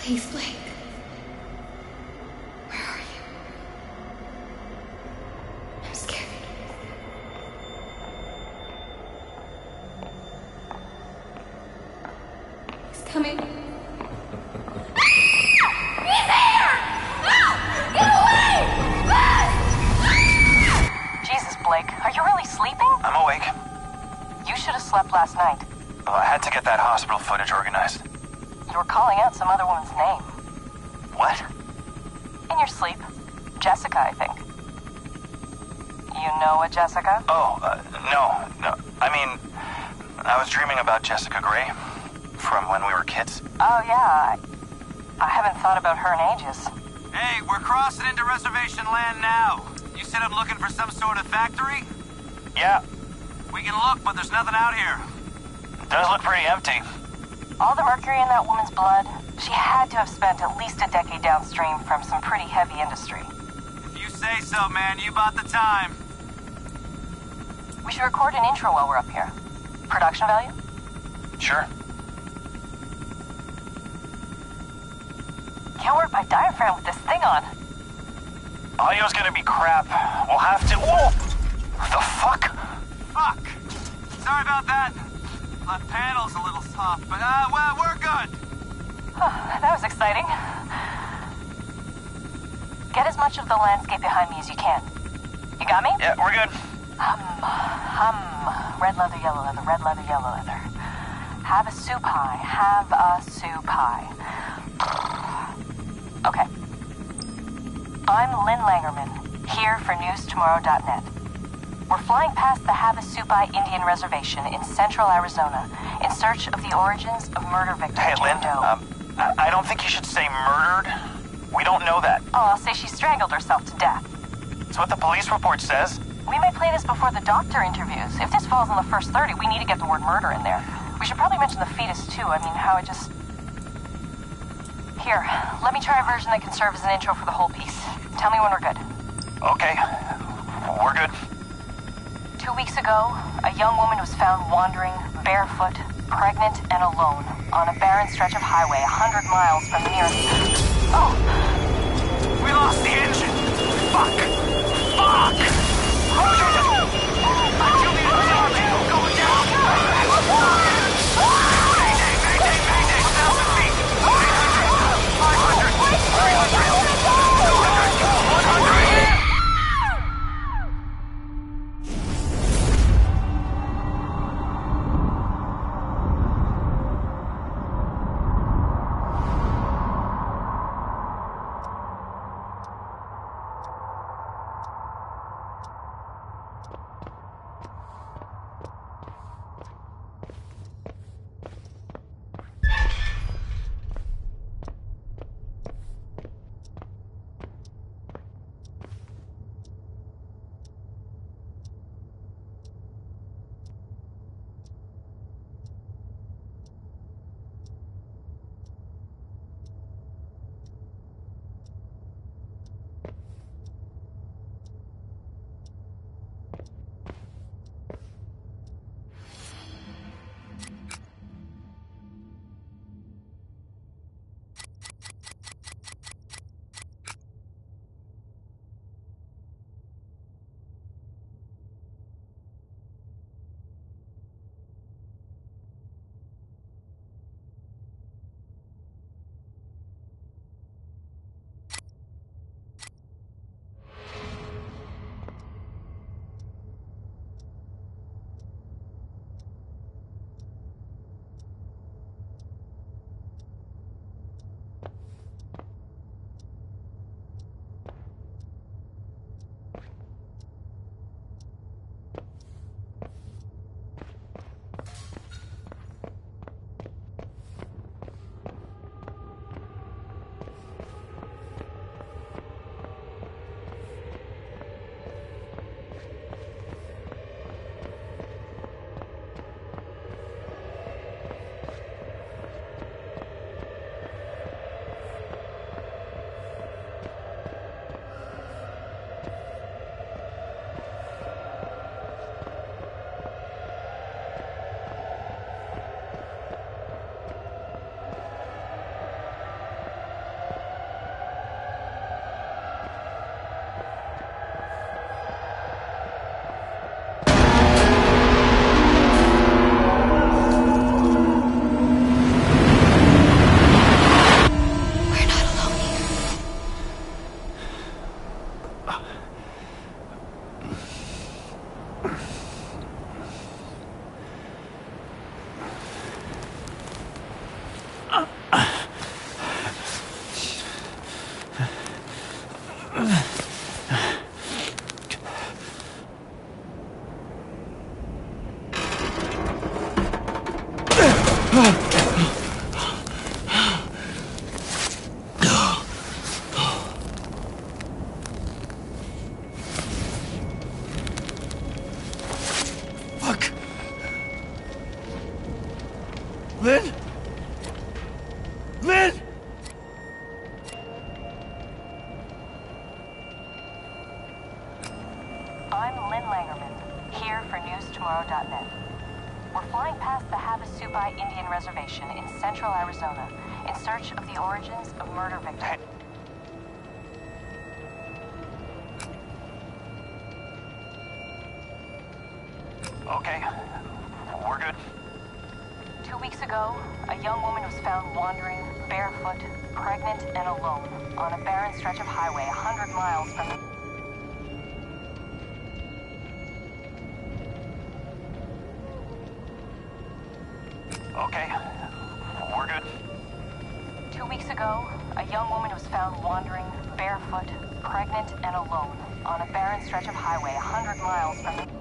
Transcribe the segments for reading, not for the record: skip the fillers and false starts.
Please, Blake. Where are you? I'm scared. He's coming. He's here! No! Get away! Jesus, Blake, are you really sleeping? I'm awake. You should have slept last night. Well, I had to get that hospital footage organized. You were calling out some other woman's name. What? In your sleep. Jessica, I think. You know a Jessica? Oh, no. I mean, I was dreaming about Jessica Gray from when we were kids. Oh, yeah. I haven't thought about her in ages. Hey, we're crossing into reservation land now. You said I'm looking for some sort of factory? Yeah, We can look, but there's nothing out here. it does look pretty empty. All the mercury in that woman's blood, she had to have spent at least a decade downstream from some pretty heavy industry. If you say so, man, you bought the time. We should record an intro while we're up here. Production value? Sure. Can't work my diaphragm with this thing on. Audio's gonna be crap. We'll have to... Whoa! The fuck? Fuck. Sorry about that. Left panel's a little soft, but, well, we're good. That was exciting. Get as much of the landscape behind me as you can. You got me? Yeah, we're good. Red leather, yellow leather, red leather, yellow leather. Have a soup pie, have a soup pie. Okay. I'm Lynn Langerman, here for newstomorrow.net. We're flying past the Havasupai Indian Reservation in central Arizona in search of the origins of murder victim Hey, Jane Lynn, Doe. I don't think you should say murdered. We don't know that. Oh, I'll say she strangled herself to death. It's what the police report says. We may play this before the doctor interviews. If this falls in the first 30, we need to get the word murder in there. We should probably mention the fetus, too. I mean, how it just... Here, let me try a version that can serve as an intro for the whole piece. Tell me when we're good. Okay, we're good. 2 weeks ago, a young woman was found wandering, barefoot, pregnant, and alone on a barren stretch of highway 100 miles from the nearest... Oh! We lost the engine. Fuck. Fuck! Going down. Mayday, mayday, mayday. 1,000 feet. 800, 500, 300, 200, 100. Langerman, here for newstomorrow.net. We're flying past the Havasupai Indian Reservation in central Arizona in search of the origins of murder victims. Okay, we're good. 2 weeks ago, a young woman was found wandering, barefoot, pregnant, and alone on a barren stretch of highway 100 miles from the... Okay, we're good. 2 weeks ago, a young woman was found wandering, barefoot, pregnant, and alone on a barren stretch of highway 100 miles from the...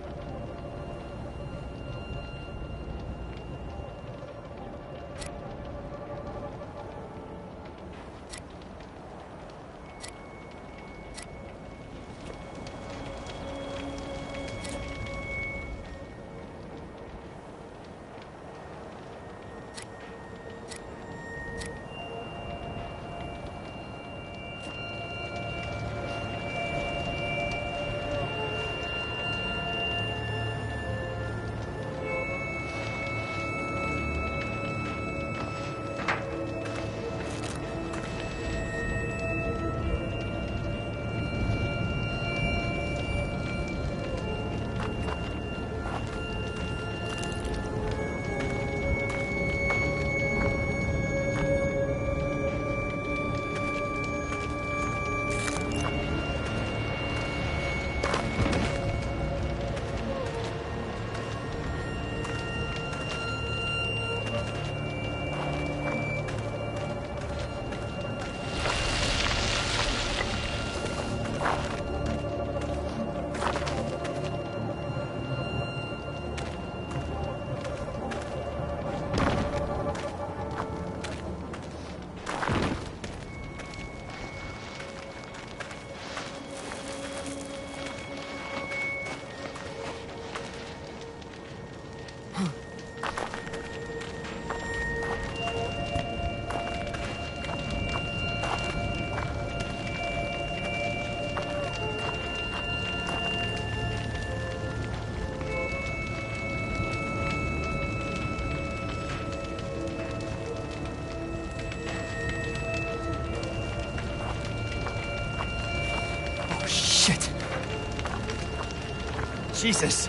Jesus!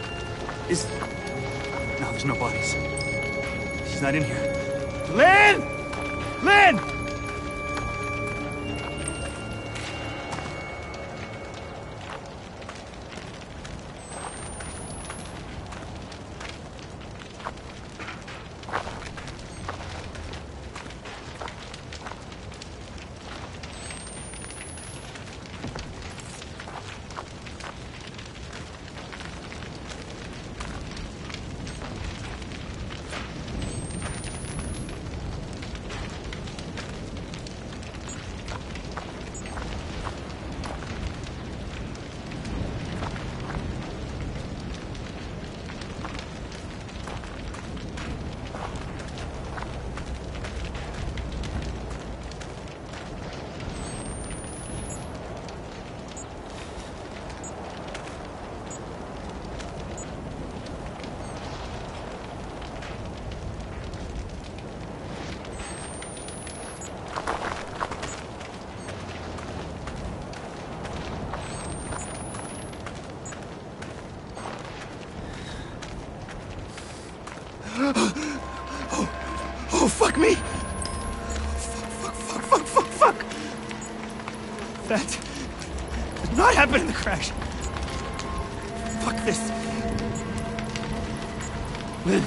No, there's no bodies. She's not in here. Lynn! Lynn! Oh, fuck me! Fuck! That did not happen in the crash. Fuck this. Lynn.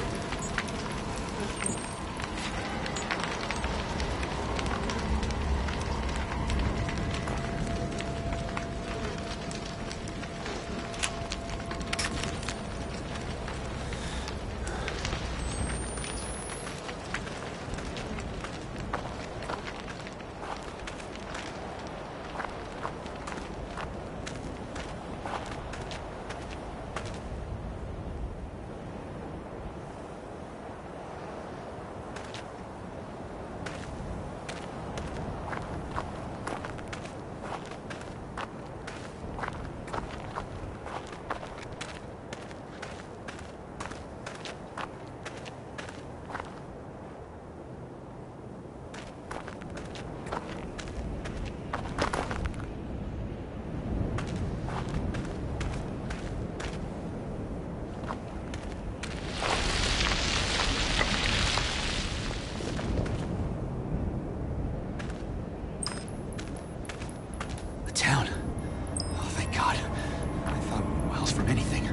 from anything.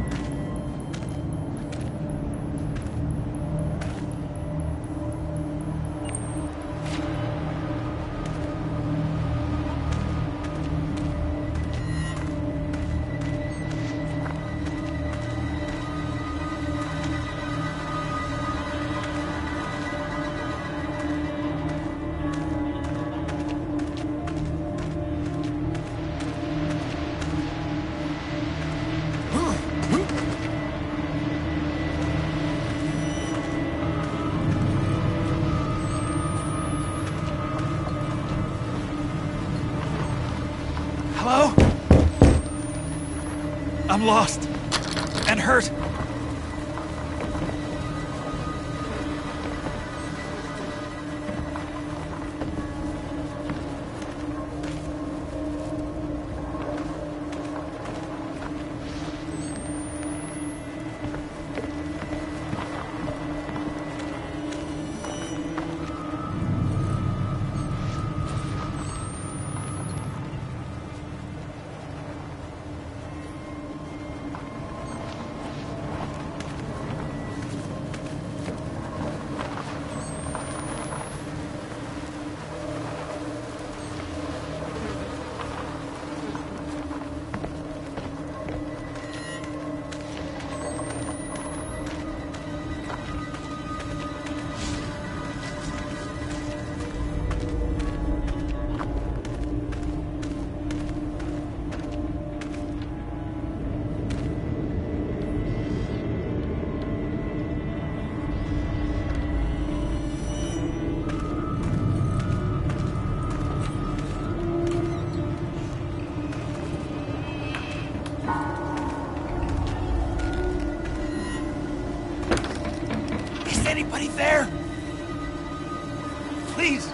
Hello? I'm lost and hurt. Anybody there? Please.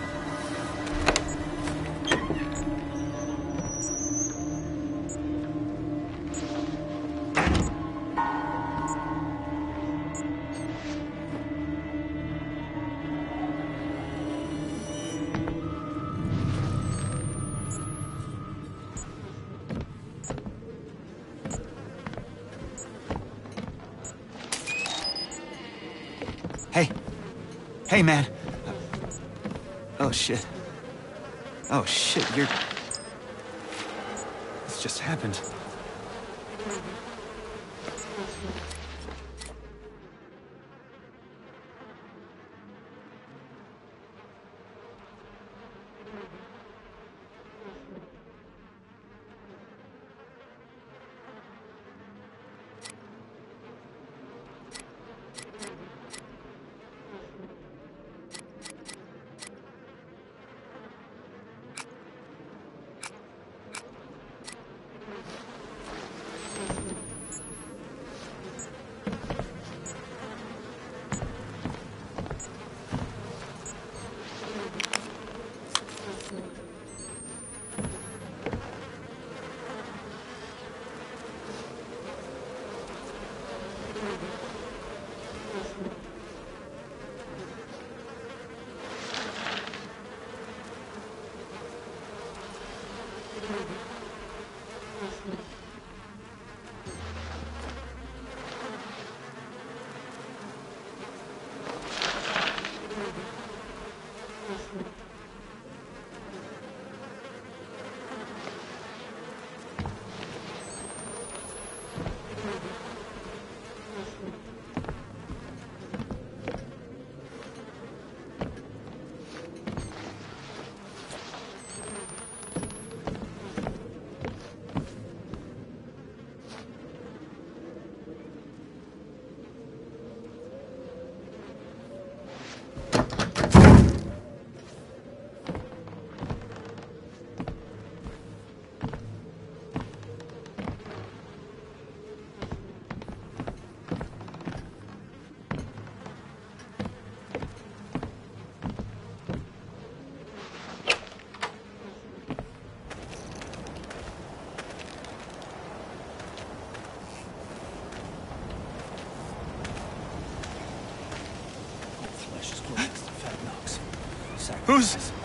Hey. Hey, man. Oh, shit. Oh, shit, This just happened. Who's...